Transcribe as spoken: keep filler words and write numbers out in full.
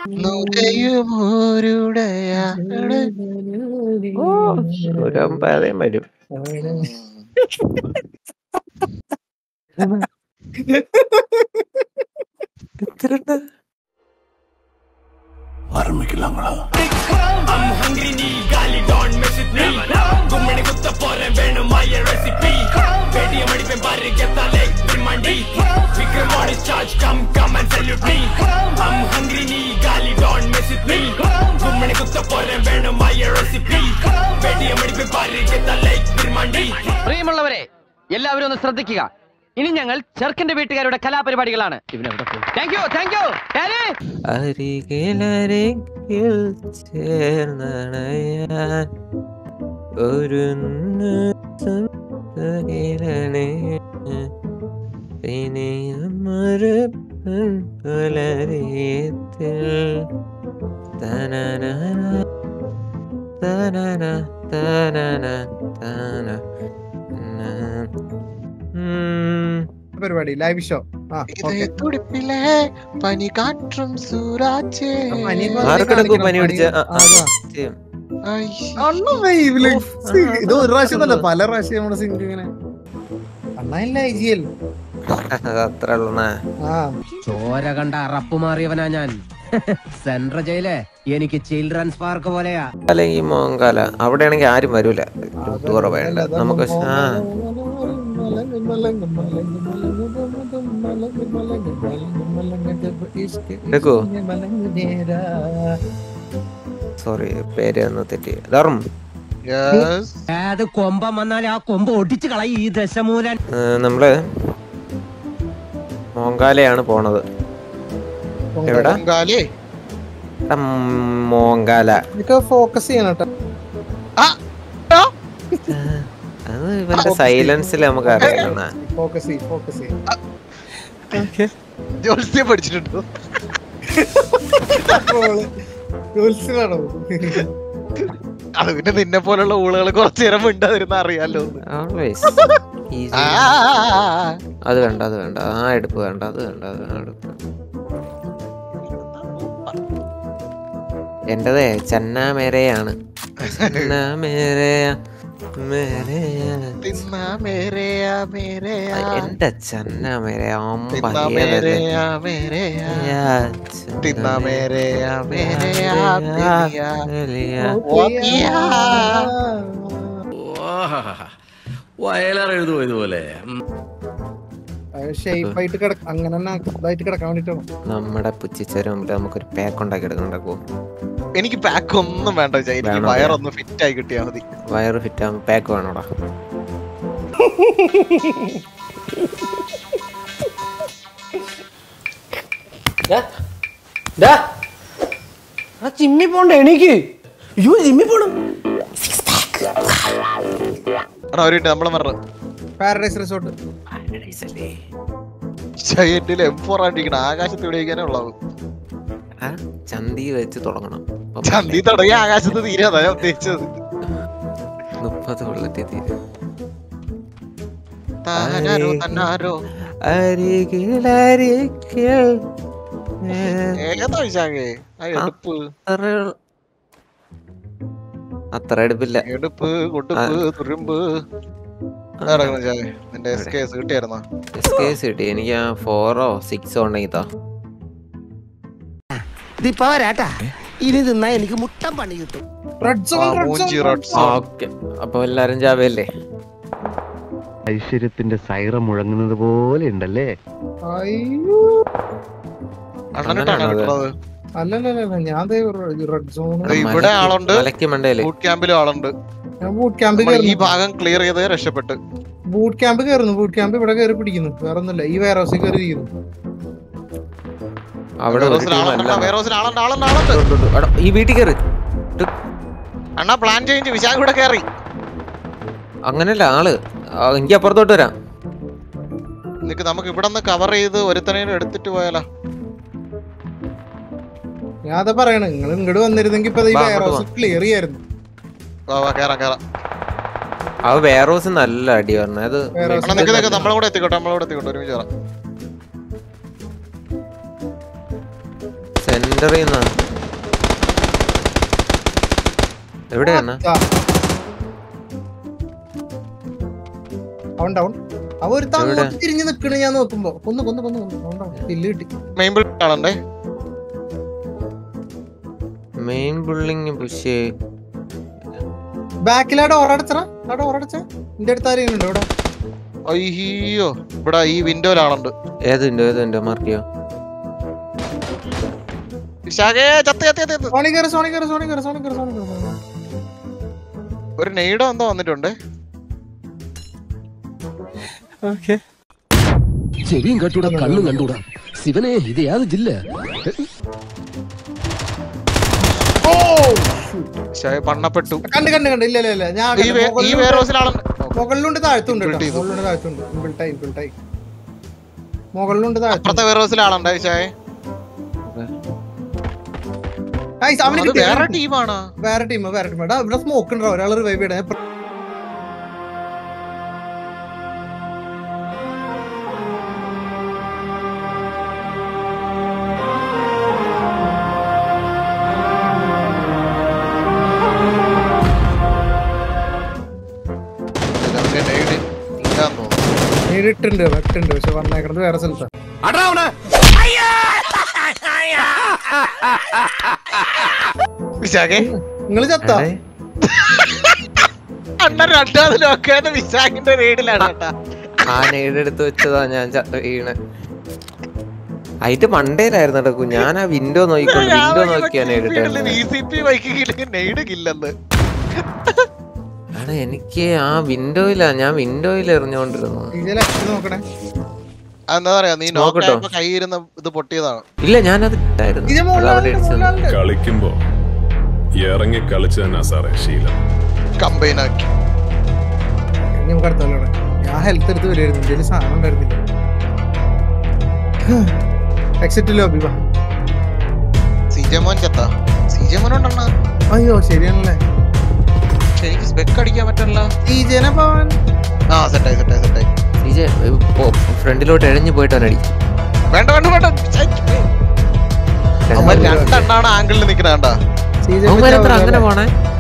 ഒരമ്പതേ വരും. ஆரம்பிக்கலாங்களா? പ്രിയമുള്ളവരെ, എല്ലാവരും ഒന്ന് ശ്രദ്ധിക്കുക. ഇനി ഞങ്ങൾ ചെറുക്കന്റെ വീട്ടുകാരുടെ കലാപരിപാടികളാണ്. Thank you thank you. അരികിലരികിൽ ചേർന്നണയാൻ ഒരു പിന്നെയൊരു പുലരിയത്തിൽ തനന തനന തനന തന പരിപാടി ലൈവ് ഷോ. തുടിപ്പിലെ പനി കാറ്റും സൂരാച്ചേ പനി പിടിച്ച ഇത് ഒരു പ്രാവശ്യം അല്ല പല പ്രാവശ്യം നമ്മുടെ സിംഗ് ഇങ്ങനെ അണ്ണല്ല ഐജിയൽ അത്ര ചോര കണ്ട അറപ്പ് മാറിയവനാ ഞാൻ. സെൻട്രൽ ജയിലെ എനിക്ക് ചിൽഡ്രൻസ് പാർക്ക് പോലെയാ. അല്ലെങ്കിൽ മോങ്കാല അവിടെയാണെങ്കിൽ ആരും വരൂല. വേണ്ട നമുക്ക് സോറി പേര് ഒന്ന് തെറ്റി. ധർമ്മ കൊമ്പം വന്നാൽ ആ കൊമ്പ് ഒടിച്ചു കളയും ഈ ദശമൂലൻ. നമ്മള് മോങ്കാലയാണ് പോണത്. എവിടെ? മോങ്കാല. ഫോക്കസ് ചെയ്യണം. അത് ഇവന്റെ സൈലൻസിൽ നമുക്ക് അറിയാം. പഠിച്ചിട്ടുണ്ടോ? അത് പിന്നെ നിന്നെ പോലുള്ള ഊളുകൾ കുറച്ചു നേരം മിണ്ടാതിരുന്ന അറിയാലോ. അത് വേണ്ട അത് വേണ്ട ആ എടുപ്പ് വേണ്ട അത് വേണ്ട അത് എടുപ്പ്. എന്റേതേ ചന്നാ മേരയാണ്. എന്റെ ചന്നാ മേരയാ വയലാർ എഴുതുമോ ഇതുപോലെ? നമ്മുടെ പുച്ചിച്ചേരും നമുക്കൊരു പാക്ക് ഉണ്ടാക്കി എടുക്കണ്ടോ? എനിക്ക് പാക്ക് ഒന്നും വേണ്ട. വയറൊന്ന് ഫിറ്റ് ആയി കിട്ടിയാൽ മതി. വയറ് ഫിറ്റ് ആകുമ്പോ പാക്ക് വേണോടാ. ജിമ്മി പോണ്ട എനിക്ക്. അയ്യോ ജിമ്മി പോണം. നമ്മളെ മറ പാരഡൈസ് റിസോർട്ട് ആകാശത്ത് വിളിക്കാനേ ഉള്ളൂ. ചന്തി വെച്ച് തുടങ്ങണം. ചന്തി തുടങ്ങി ആകാശത്ത് തീരാതാ ഞാൻ ഉദ്ദേശിച്ചത്. മുപ്പത് കൊള്ളത്തി തീരും. അത്ര എടുപ്പില്ല. എടുപ്പ് കൊടുപ്പ് തുരുമ്പ് കിട്ടി. എനിക്ക് ഫോറോ സിക്സോ ഉണ്ടെങ്കിൽ ഇനി തിന്നാ എനിക്ക് മുട്ടം പണി കിട്ടും. അപ്പൊ എല്ലാരും ജാവയല്ലേ? ഐശ്വര്യത്തിന്റെ സൈറ മുഴങ്ങുന്നത് പോലെ ഉണ്ടല്ലേ? ഇവിടെ ആളുണ്ട്, ബൂട്ട് ക്യാമ്പിലും ആളുണ്ട്. ഈ ഭാഗം ക്ലിയർ ചെയ്ത് രക്ഷപ്പെട്ട് ബൂട്ട് ക്യാമ്പ് കയറുന്നു. ബൂട്ട് ക്യാമ്പ് ഇവിടെ കയറി പിടിക്കുന്നു. വേറെ ഒന്നുമില്ല, ഈ വെയർ ഹൗസിൽ കയറി ഇരിക്കുന്നു. ഈ വീട്ടിൽ കയറി അണ്ണാ പ്ലാൻ ചേഞ്ച്. വിശാഖ ഇവിടെ കയറി. അങ്ങനല്ല ആള്. എനിക്ക് അപ്പുറത്തോട്ട് വരാം. നമുക്ക് ഇവിടെ നിന്ന് കവർ ചെയ്ത് ഒരുത്തനേലും എടുത്തിട്ട് പോയാലോ? ഞാൻ അതാ പറയണ, നിങ്ങൾ ഇങ്ങോട്ട് വന്നിരുന്നെങ്കിൽ ഇപ്പൊ ക്ലിയർ ചെയ്യായിരുന്നു. ആ വെയർഹൗസ് നല്ല അടി പറഞ്ഞ. അത് നമ്മളോട് എത്തിക്കോട്ടെ നമ്മളോട് എത്തിക്കോട്ടെ ഒരുമിച്ച് സെന്റ് സെന്ററിൽ നിന്നാ. എവിടെയാണ്? അവൻ ഡൗൺ. അവ ഒരു അങ്ങോട്ട് തിരിഞ്ഞ് നിക്കണ ഞാൻ നോക്കുമ്പോ കൊന്നു കൊന്നു കൊന്നു കൊന്നു കില്ല് കിട്ടി. മെയിൻ ബിൽഡിംഗ് ആണല്ലേ? Main building push. ബാക്കിലാടെ ഓറടച്ചറ അവിടെ ഓറടച്ച എന്റെ അടുത്ത് ആരെങ്കിലും ഉണ്ടോ ഇവിടെ? അയ്യോ ഇവിടെ ഈ വിൻഡോയിലാണുണ്ട്. ഏത് വിൻഡോ ഏത് വിൻഡോ മാർക്ക് ചെയ്യോ? സോണി കയറി സോണി കയറി സോണി കയറി സോണി കയറി സോണി കയറി. ഒരു നെയ്ഡോ എന്തോ വന്നിട്ടുണ്ട്. ചെവിയും കട്ടൂടാ കണ്ണും കണ്ടൂടാ. ശിവനെ ഇത് യാത് ജില്ല പണ്ണപ്പെട്ടു. കണ്ട് കണ്ട് കണ്ട്. ഇല്ല ഇല്ല ഇല്ല ഞാൻ മുകളിലുണ്ട് താഴ്ത്തുണ്ട് മുകളിലുണ്ട് താഴ്ത്തുണ്ട്. ഇൻബിൾട്ടായി ഇൻബിൾട്ടായി മുകളിലുണ്ട് താഴ്ത്തുണ്ട്. വേറെ ഹൗസിലാളുണ്ട്. വേറെ ടീമാണ് വേറെ ടീം വേറെ ടീം. എടാ ഇവിടെ സ്മോക്ക് ഉണ്ടോ? ഒരാൾ റിവൈവ് ചെയ്യണേ. നേരിട്ടുണ്ട് വെട്ടുണ്ട് പക്ഷെ വന്നേക്കണത് വേറെ സ്ഥലത്താണ്. നിങ്ങള് ചത്താ? വിശാഖിന്റെ റെയ്ഡിലാണ്. ആ നെയ്ഡെടുത്ത് വെച്ചതാ ഞാൻ വീണ്. അതിന്റെ മണ്ടയിലായിരുന്നു കേട്ടോ. ഞാൻ ആ വിൻഡോ നോക്കിക്കൊണ്ട് വിൻഡോ നോക്കിയാ നെയ്ഡിട്ടായിരുന്നു. എനിക്ക് ആ വിൻഡോയിലാ ഞാൻ വിൻഡോയിൽ എറിഞ്ഞോണ്ടിരുന്നു. എന്താ പറയാ നീ നോക്കട്ടോ കൈയിരുന്ന ഇത് പൊട്ടിയതാണ്. ഇല്ല ഞാനത് ഇട്ടായിരുന്നു. കളിക്കുമ്പോ ഇറങ്ങി കളിച്ചു തന്നെ സാറേ ശീലം. കമ്പൈനാക്കി ഞാൻ ഹെൽത്ത് എടുത്ത് വരുമായിരുന്നു. ഇന്ത്യയിൽ സാധനം ഉണ്ടായിരുന്നില്ല. എക്സിറ്റ് ലോബി വാ. സിജമോൻ ചത്താ? സിജമോൻ ഉണ്ടെണ്ണ. അയ്യോ ശരിയാണല്ലേ. എനിക്ക് സ്പെക്ക് അടിക്കാൻ പറ്റല്ല. സിജേനെ പോവാൻ. ആ സെറ്റായി സെറ്റായി സെറ്റായി. സിജെ ഫ്രണ്ടിലോട്ട് എഴഞ്ഞു പോയിട്ടാണ് അടി. വേണ്ട വേണ്ട വേണ്ട. രണ്ടെണ്ണാണ് ആംഗിളിൽ നിക്കണ. അങ്ങനെ പോണേ.